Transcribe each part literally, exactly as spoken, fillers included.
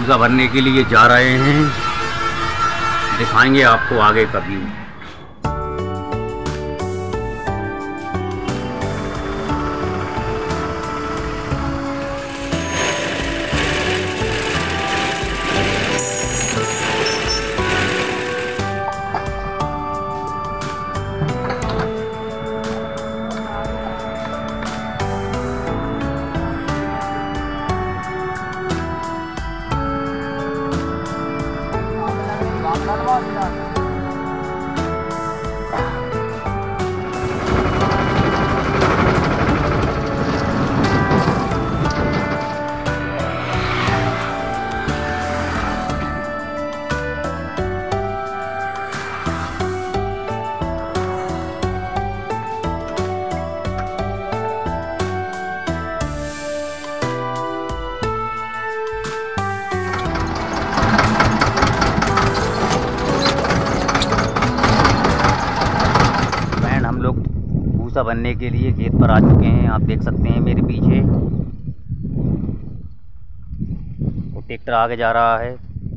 भूसा भरने के लिए जा रहे हैं, दिखाएंगे आपको आगे का व्यू। भूसा बनने के लिए खेत पर आ चुके हैं। आप देख सकते हैं मेरे पीछे वो ट्रैक्टर आगे जा रहा है।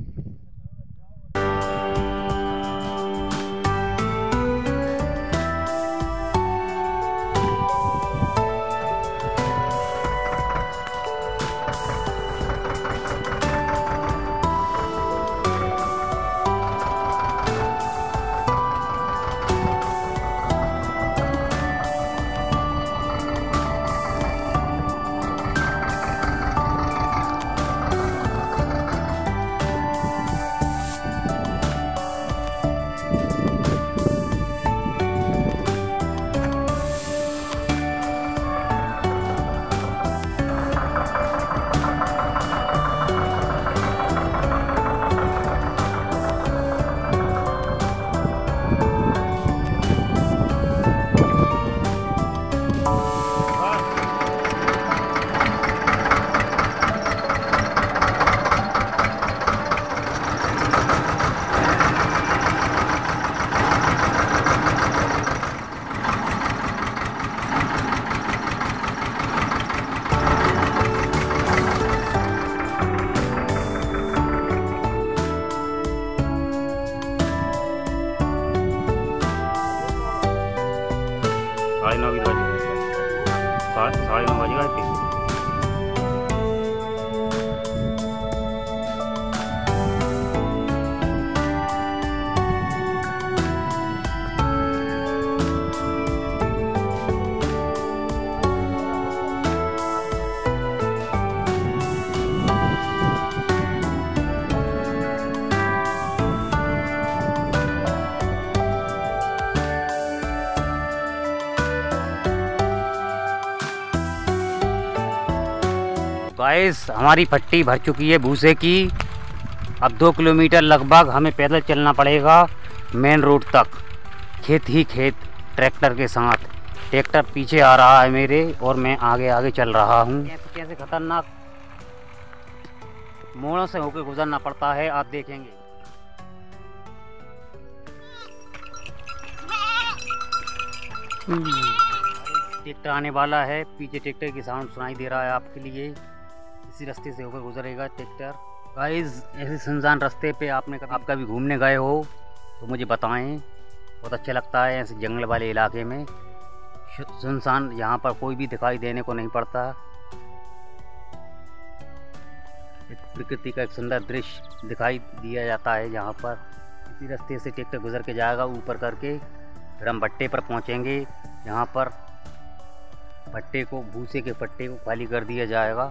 साढ़े नौ बजे साढ़े नौ बजे गए थे। गाइस हमारी पट्टी भर चुकी है भूसे की। अब दो किलोमीटर लगभग हमें पैदल चलना पड़ेगा मेन रोड तक, खेत ही खेत ट्रैक्टर के साथ। ट्रैक्टर पीछे आ रहा है मेरे और मैं आगे आगे चल रहा हूँ। कैसे कैसे खतरनाक मोड़ों से होकर गुजरना पड़ता है, आप देखेंगे। ट्रैक्टर आने वाला है, पीछे ट्रैक्टर की साउंड सुनाई दे रहा है आपके लिए। इसी रास्ते से होकर गुजरेगा ट्रैक्टर। गाइस ऐसे सुनसान रास्ते पे आपने आप कभी घूमने गए हो तो मुझे बताएं, बहुत अच्छा लगता है ऐसे जंगल वाले इलाके में। सुनसान, यहाँ पर कोई भी दिखाई देने को नहीं पड़ता। एक प्रकृति का एक सुंदर दृश्य दिखाई दिया जाता है यहाँ पर। इसी रास्ते से ट्रैक्टर गुजर के जाएगा ऊपर करके, फिर हम भट्टे पर पहुँचेंगे। यहाँ पर भट्टे को, भूसे के पट्टे को खाली कर दिया जाएगा।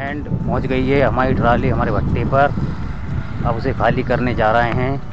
एंड पहुंच गई है हमारी ट्राली हमारे भट्टे पर। अब उसे खाली करने जा रहे हैं।